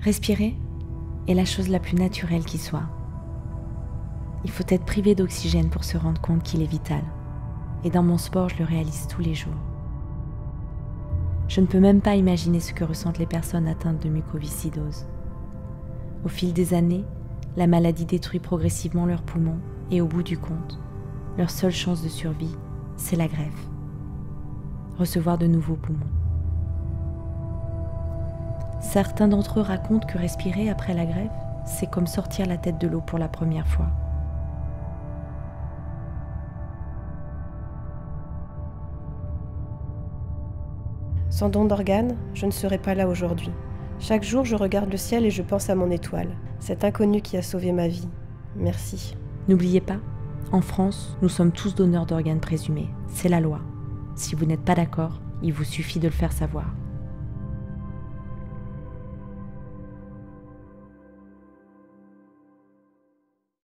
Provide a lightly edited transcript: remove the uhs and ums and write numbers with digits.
Respirer est la chose la plus naturelle qui soit. Il faut être privé d'oxygène pour se rendre compte qu'il est vital. Et dans mon sport, je le réalise tous les jours. Je ne peux même pas imaginer ce que ressentent les personnes atteintes de mucoviscidose. Au fil des années, la maladie détruit progressivement leurs poumons et au bout du compte, leur seule chance de survie, c'est la greffe. Recevoir de nouveaux poumons. Certains d'entre eux racontent que respirer après la greffe, c'est comme sortir la tête de l'eau pour la première fois. Sans don d'organes, je ne serais pas là aujourd'hui. Chaque jour, je regarde le ciel et je pense à mon étoile, cet inconnu qui a sauvé ma vie. Merci. N'oubliez pas, en France, nous sommes tous donneurs d'organes présumés. C'est la loi. Si vous n'êtes pas d'accord, il vous suffit de le faire savoir.